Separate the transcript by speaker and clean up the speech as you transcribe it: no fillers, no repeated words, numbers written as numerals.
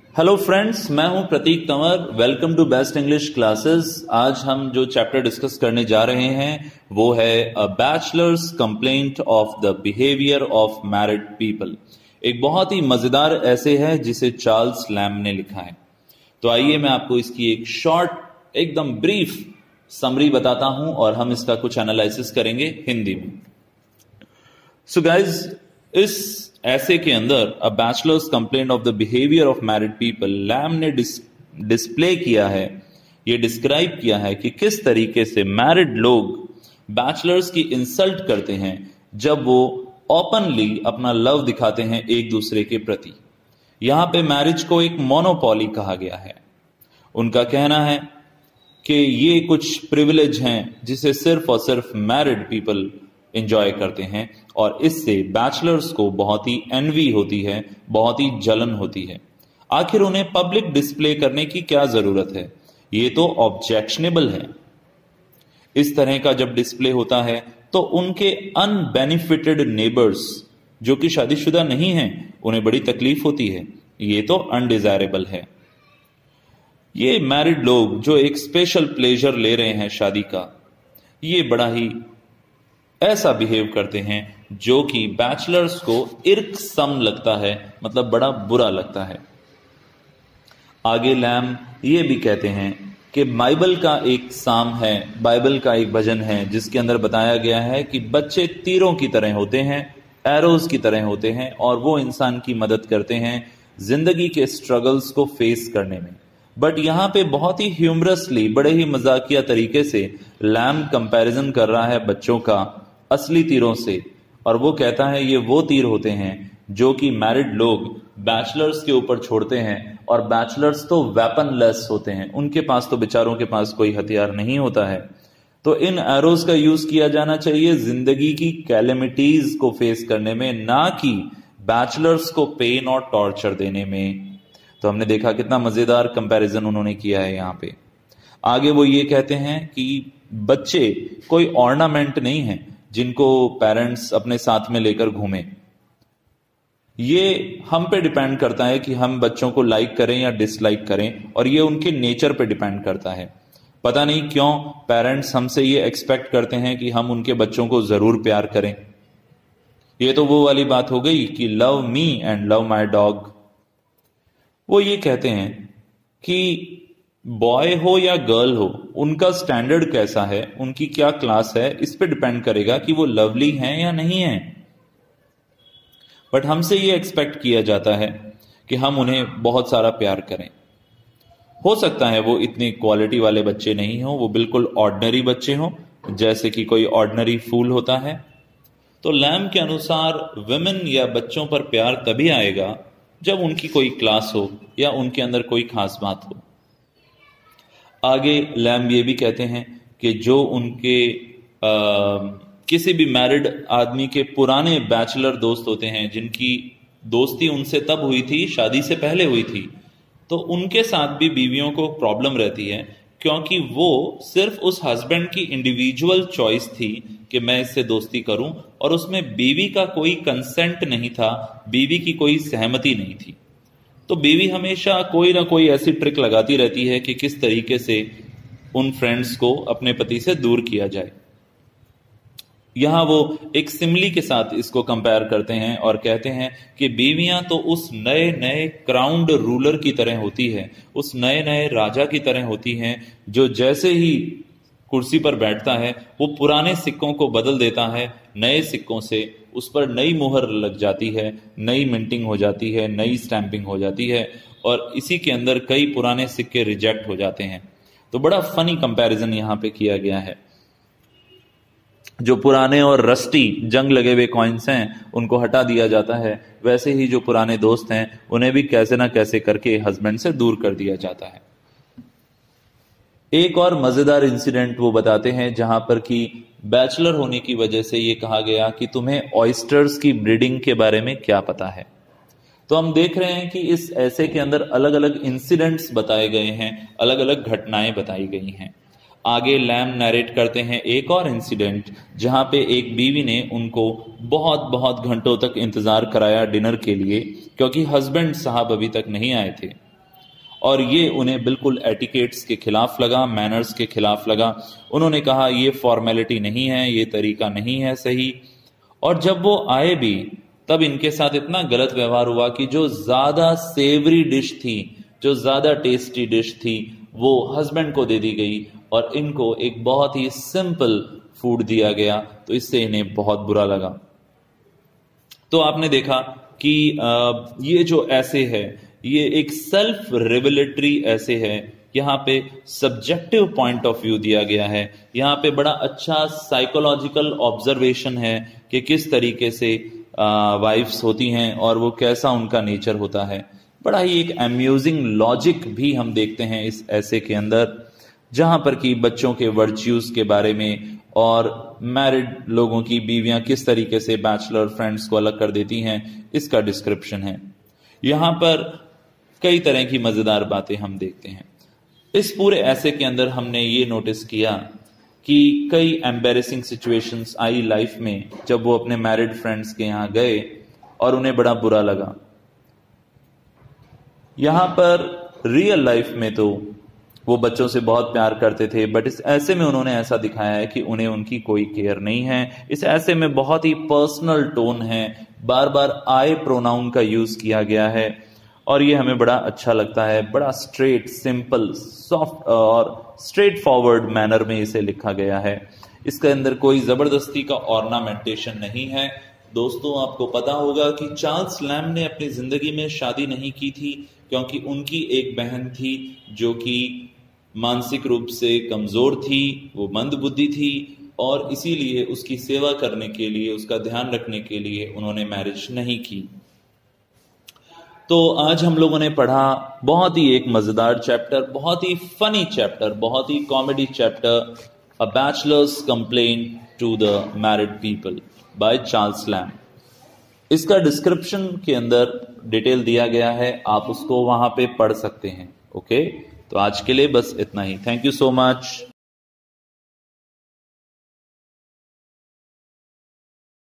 Speaker 1: Hello friends, मैं हूं Prateek Tanwar. Welcome to best English classes. आज हम जो चैप्टर डिस्कस करने जा रहे हैं वो है a bachelor's complaint of the behaviour of married people. एक बहुत ही मजेदार ऐसे है जिसे चार्ल्स लैम्ब ने लिखा है। तो आइए मैं आपको इसकी एक शॉर्ट, एकदम ब्रीफ समरी बताता हूं और हम इसका कुछ एनालिसिस करेंगे हिंदी में। सो गाइज, इस ऐसे के अंदर a bachelor's complaint of the behaviour of married people, Lamb ने डिस्प्ले किया है, ये डिस्क्राइब किया है कि किस तरीके से मैरिड लोग बैचलर्स की इंसल्ट करते हैं जब वो ओपनली अपना लव दिखाते हैं एक दूसरे के प्रति। यहां पे मैरिज को एक मोनोपोली कहा गया है। उनका कहना है कि ये कुछ प्रिविलेज हैं जिसे सिर्फ और सिर्फ मैरिड पीपल एंजॉय करते हैं और इससे बैचलर्स को बहुत ही एनवी होती है, बहुत ही जलन होती है। आखिर उन्हें पब्लिक डिस्प्ले करने की क्या जरूरत है? ये तो ऑब्जेक्शनेबल है। इस तरह का जब डिस्प्ले होता है तो उनके अनबेनिफिटेड नेबर्स जो कि शादीशुदा नहीं हैं, उन्हें बड़ी तकलीफ होती है। ये तो अनडिजायरेबल है। ये मैरिड लोग जो एक स्पेशल प्लेजर ले रहे हैं शादी का, ये बड़ा ही ऐसा बिहेव करते हैं जो कि बैचलर्स को इर्कसम लगता है, मतलब बड़ा बुरा लगता है। आगे लैम्ब ये भी कहते हैं कि बाइबल का एक साम है, बाइबल का एक भजन है जिसके अंदर बताया गया है कि बच्चे तीरों की तरह होते हैं, एरोज की तरह होते हैं और वो इंसान की मदद करते हैं जिंदगी के स्ट्रगल्स को फेस करने में। बट यहां पे बहुत ही ह्यूमरसली, बड़े ही मजाकिया तरीके से लैम्ब कंपैरिजन कर रहा है बच्चों का असली तीरों से, और वो कहता है ये वो तीर होते हैं जो कि मैरिड लोग बैचलर्स के ऊपर छोड़ते हैं। और बैचलर्स तो वेपनलेस होते हैं, उनके पास तो बेचारों के पास कोई हथियार नहीं होता है। तो इन एरोज का यूज किया जाना चाहिए जिंदगी की कैलेमिटीज को फेस करने में, ना कि बैचलर्स को पेन और टॉर्चर देने में। तो हमने देखा कितना मजेदार कंपैरिजन उन्होंने किया है यहां पे। आगे वो ये कहते हैं कि बच्चे कोई ऑर्नामेंट नहीं है जिनको पेरेंट्स अपने साथ में लेकर घूमें। ये हम पे डिपेंड करता है कि हम बच्चों को लाइक करें या डिसलाइक करें, और ये उनके नेचर पे डिपेंड करता है। पता नहीं क्यों पेरेंट्स हमसे ये एक्सपेक्ट करते हैं कि हम उनके बच्चों को जरूर प्यार करें। ये तो वो वाली बात हो गई कि love me and love my dog. वो ये कहते हैं कि बॉय हो या गर्ल हो, उनका स्टैंडर्ड कैसा है, उनकी क्या क्लास है, इस पे डिपेंड करेगा कि वो लवली हैं या नहीं हैं। बट हमसे ये एक्सपेक्ट किया जाता है कि हम उन्हें बहुत सारा प्यार करें। हो सकता है वो इतनी क्वालिटी वाले बच्चे नहीं हो, वो बिल्कुल ऑर्डिनरी बच्चे हों, जैसे कि कोई ऑर्डिनरी फूल होता है। तो लैम्ब के अनुसार विमेन या बच्चों पर प्यार तभी आएगा जब उनकी कोई क्लास हो या उनके अंदर कोई खास बात हो। आगे लैम्ब ये भी कहते हैं कि जो उनके किसी भी मैरिड आदमी के पुराने बैचलर दोस्त होते हैं, जिनकी दोस्ती उनसे तब हुई थी, शादी से पहले हुई थी, तो उनके साथ भी बीवियों को प्रॉब्लम रहती है, क्योंकि वो सिर्फ उस हस्बैंड की इंडिविजुअल चॉइस थी कि मैं इससे दोस्ती करूं, और उसमें बीवी का कोई कंसेंट नहीं था, बीवी की कोई सहमति नहीं थी। तो बीवी हमेशा कोई ना कोई ऐसी ट्रिक लगाती रहती है कि किस तरीके से उन फ्रेंड्स को अपने पति से दूर किया जाए। यहां वो एक सिमिली के साथ इसको कंपेयर करते हैं और कहते हैं कि बीवियां तो उस नए नए क्राउन्ड रूलर की तरह होती है, उस नए नए राजा की तरह होती हैं, जो जैसे ही कुर्सी पर बैठता है वो पुराने सिक्कों को बदल देता है नए सिक्कों से, उस पर नई मुहर लग जाती है, नई मिंटिंग हो जाती है, नई स्टैंपिंग हो जाती है, और इसी के अंदर कई पुराने सिक्के रिजेक्ट हो जाते हैं। तो बड़ा फनी कंपैरिजन यहां पे किया गया है। जो पुराने और रस्टी जंग लगे हुए कॉइन्स हैं उनको हटा दिया जाता है, वैसे ही जो पुराने दोस्त हैं उन्हें भी कैसे ना कैसे करके हस्बैंड से दूर कर दिया जाता है। एक और मजेदार इंसिडेंट वो बताते हैं जहां पर कि बैचलर होने की वजह से ये कहा गया कि तुम्हें ऑयस्टर्स की ब्रीडिंग के बारे में क्या पता है। तो हम देख रहे हैं कि इस ऐसे के अंदर अलग अलग इंसिडेंट्स बताए गए हैं, अलग अलग घटनाएं बताई गई हैं। आगे लैम्ब नरेट करते हैं एक और इंसिडेंट जहां पे एक बीवी ने उनको बहुत बहुत घंटों तक इंतजार कराया डिनर के लिए, क्योंकि हस्बैंड साहब अभी तक नहीं आए थे। और ये उन्हें बिल्कुल एटिकेट्स के खिलाफ लगा, मैनर्स के खिलाफ लगा। उन्होंने कहा ये फॉर्मेलिटी नहीं है, ये तरीका नहीं है सही। और जब वो आए भी तब इनके साथ इतना गलत व्यवहार हुआ कि जो ज्यादा सेवरी डिश थी, जो ज्यादा टेस्टी डिश थी, वो हस्बैंड को दे दी गई और इनको एक बहुत ही सिंपल फूड दिया गया। तो इससे इन्हें बहुत बुरा लगा। तो आपने देखा कि ये जो ऐसे है, ये एक सेल्फ रेवलेटरी ऐसे है। यहाँ पे सब्जेक्टिव पॉइंट ऑफ व्यू दिया गया है। यहाँ पे बड़ा अच्छा साइकोलॉजिकल ऑब्जर्वेशन है कि किस तरीके से वाइफ्स होती हैं और वो कैसा उनका नेचर होता है। बड़ा ही एक अम्यूजिंग लॉजिक भी हम देखते हैं इस ऐसे के अंदर, जहां पर कि बच्चों के वर्च्यूज के बारे में और मैरिड लोगों की बीवियां किस तरीके से बैचलर फ्रेंड्स को अलग कर देती हैं, इसका डिस्क्रिप्शन है। यहां पर कई तरह की मजेदार बातें हम देखते हैं। इस पूरे ऐसे के अंदर हमने ये नोटिस किया कि कई एम्बेरेसिंग सिचुएशंस आई लाइफ में जब वो अपने मैरिड फ्रेंड्स के यहां गए और उन्हें बड़ा बुरा लगा। यहां पर रियल लाइफ में तो वो बच्चों से बहुत प्यार करते थे, बट इस ऐसे में उन्होंने ऐसा दिखाया है कि उन्हें उनकी कोई केयर नहीं है। इस ऐसे में बहुत ही पर्सनल टोन है, बार बार आई प्रोनाउन का यूज किया गया है और ये हमें बड़ा अच्छा लगता है। बड़ा स्ट्रेट, सिंपल, सॉफ्ट और स्ट्रेट फॉरवर्ड मैनर में इसे लिखा गया है। इसके अंदर कोई जबरदस्ती का ऑर्नामेंटेशन नहीं है। दोस्तों, आपको पता होगा कि चार्ल्स लैम्ब ने अपनी जिंदगी में शादी नहीं की थी क्योंकि उनकी एक बहन थी जो कि मानसिक रूप से कमजोर थी, वो मंदबुद्धि थी और इसीलिए उसकी सेवा करने के लिए, उसका ध्यान रखने के लिए उन्होंने मैरिज नहीं की। तो आज हम लोगों ने पढ़ा बहुत ही एक मजेदार चैप्टर, बहुत ही फनी चैप्टर, बहुत ही comedy chapter, a bachelor's complaint to the married people by Charles Lamb. इसका डिस्क्रिप्शन के अंदर डिटेल दिया गया है, आप उसको वहां पे पढ़ सकते हैं। ओके, तो आज के लिए बस इतना ही। Thank you so much.